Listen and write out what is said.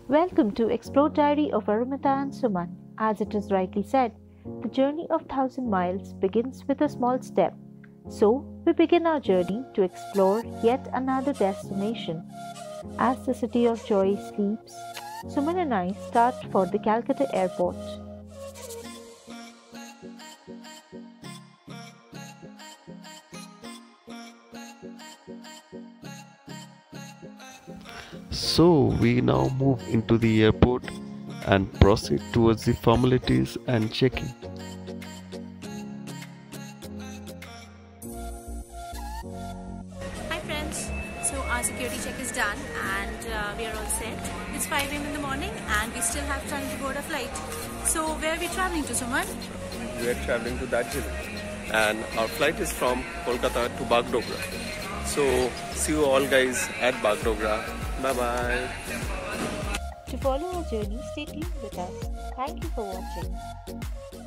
Welcome to Explore Diary of Arumita and Suman. As it is rightly said, the journey of 1,000 miles begins with a small step. So, we begin our journey to explore yet another destination. As the city of joy sleeps, Suman and I start for the Calcutta airport. So we now move into the airport and proceed towards the formalities and check-in. Hi friends, so our security check is done and we are all set. It's 5 a.m. in the morning and we still have time to board a flight. So where are we traveling to, Suman? We are traveling to Darjeeling and our flight is from Kolkata to Bagdogra. So see you all guys at Bagdogra. Bye bye. To follow our journey, stay tuned with us. Thank you for watching.